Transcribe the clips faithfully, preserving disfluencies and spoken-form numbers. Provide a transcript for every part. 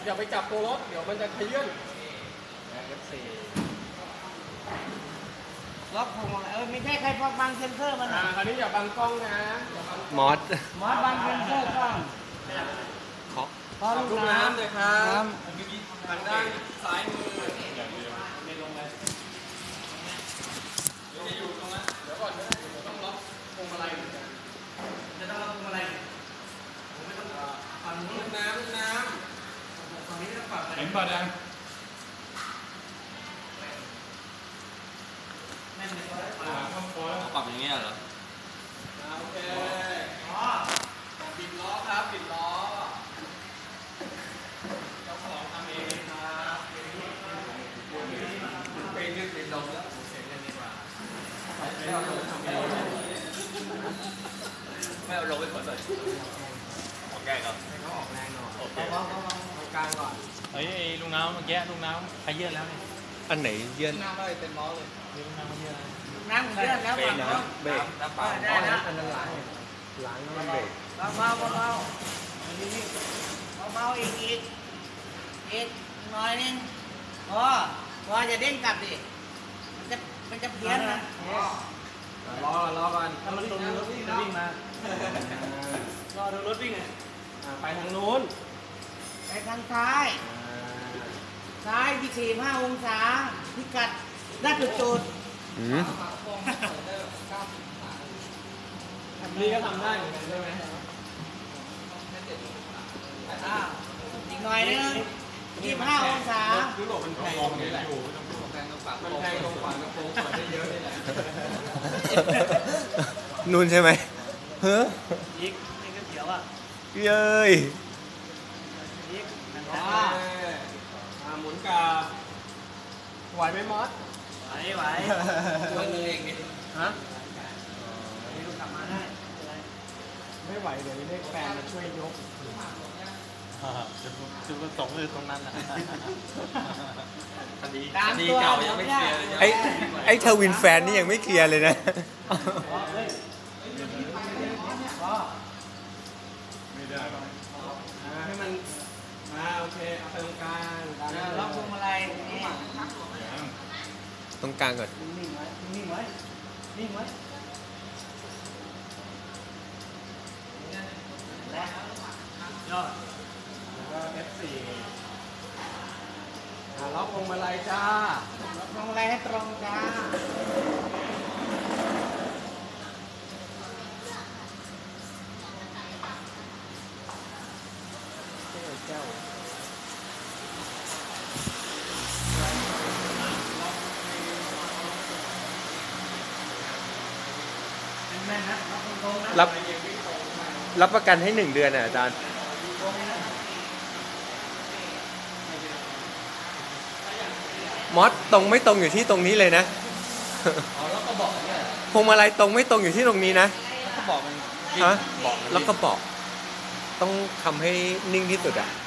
อย่าไปจับตัวรถเดี๋ยวมันจะขยื่นล็อกผมเออไม่ใช่ใครพักบังเซนเซอร์มันอ่าคราวนี้อย่าบังกล้องนะมอสมอสบังเซนเซอร์กล้องขอขอลูกน้ำเลยครับทางด้านซ้ายมือจะอยู่ตรงนั้นเดี๋ยวก่อนเดี๋ยวต้องล็อกพวงมาลัยเหมือนกันจะต้องล็อกพวงมาลัยผมไม่ต้องปั่นลูกน้ำลูกน้ำฝั่งนี้ต้องปั่นเห็นป่ะดังปรับอย่างเงี้ยเหรอโอเคปิดล้อครับปิดล้อเจ้าของทำเองครับเป็นยืดเป็นลมแล้วเสียงกันดีกว่าไม่เอาลงทำเองไม่เอาลงไปก่อนเลยออกแรงก่อนให้เขาออกแรงหน่อยโอเคเขาเขาเขากลางก่อนเฮ้ยลุงน้ำเมื่อกี้ลุงน้ำใครเยื่อแล้วเนี่ยอันไหนเยื่อน้ำเลยเต็มล้อเลยลุงน้ำเขาเยื่อน้ำเยื่อแล้วฝั่งน้ำเบรกน้ำเปล่าได้แล้วอันนั้นล้างล้างน้ำเบรกเบาเบาเบาเบาอีกอีกอีกหน่อยนึงพอพอจะเด้งกลับดิมันจะมันจะเพี้ยนนะรอรอก่อนถ้ามันตรงรถวิ่งมารอดูรถวิ่งไงไปทางนู้นไปทางซ้ายซ้ายที่สี่ห้าองศาพิกัดด้านจุดจุดนี่ก็ทำได้เหมือนกันใช่ไหมอีกหน่อยนึงยี่สิบห้าองศายุโรปมันแพงตรงนี้แหละมันแพงตรงฝากระโปรงเปิดได้เยอะนี่แหละนู่นใช่ไหมเฮ้ออีกนี่ก็เขียวอ่ะเย้ยอีกอ่าหมุนกาไหวไหมมอสไหวไหวตัวเองนี่ฮะกลับมาได้ไม่ไหวเดี๋ยวเรียกแฟนมาช่วยยกจุดประสงค์คือตรงนั้นแหละคดีคดีเก่ายังไม่เคลียร์ไอ้ไอ้ทวินแฟนนี่ยังไม่เคลียร์เลยนะไม่ได้หรอกให้มันมาโอเคเอาไปตรงกลางล็อกพวงมาลัยนี่ตรงกลางก่อนนิ่งไว้นิ่งไว้นิ่งไว้ยอดแล้วก็ เอฟ โฟร์ ล็อกพวงมาลัยจ้าล็อกพวงมาลัยให้ตรงจ้าเจ้าแม่นะตรงๆนะรับรับประกันให้หนึ่งเดือนอ่ะอาจารย์มอสตรงไม่ตรงอยู่ที่ตรงนี้เลยนะแล้วก็บอกเนี่ยพวงมาลัยตรงไม่ตรงอยู่ที่ตรงนี้นะก็บอกมันฮะแล้วก็บอกต้องทำให้นิ่งที่สุดอ่ะ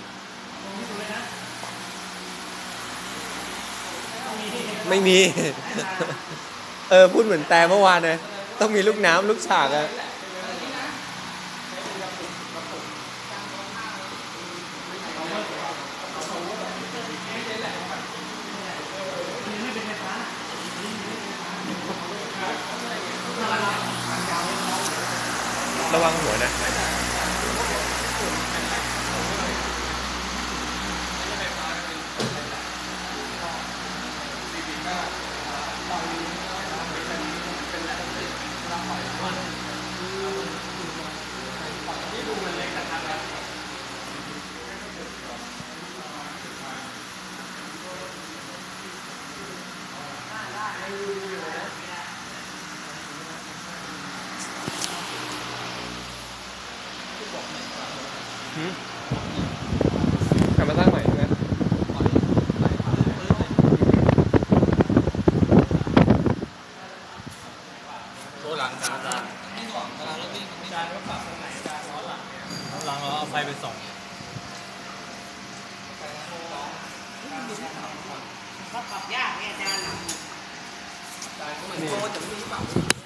ไม่มีเออพูดเหมือนแต่เมื่อวานเลยต้องมีลูกน้ำลูกฉากอะระวังหัวนะกลับมาตั้งใหม่ใช่ไหมตัวหลังจานจานนี่ของกำลังรถวิ่งจานก็ปรับตรงไหนจานล้อหลังเนี่ยล้อหลังเราเอาไฟไปส่องเขาปรับยากเนี่ยอาจารย์จานก็เหมือนโค้ชจะไม่รู้ปรับ